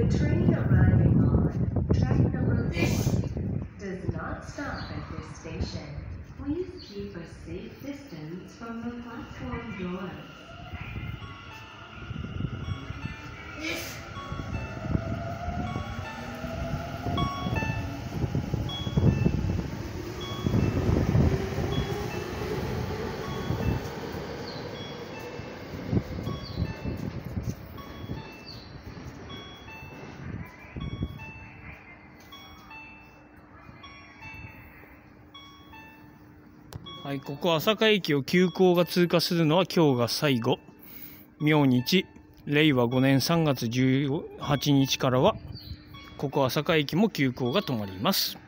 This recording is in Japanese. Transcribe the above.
The train arriving on track number 4 does not stop at this station. Please keep a safe distance from the platform doors. はい、ここ朝霞駅を急行が通過するのは今日が最後。明日、令和5年3月18日からは、ここ朝霞駅も急行が止まります。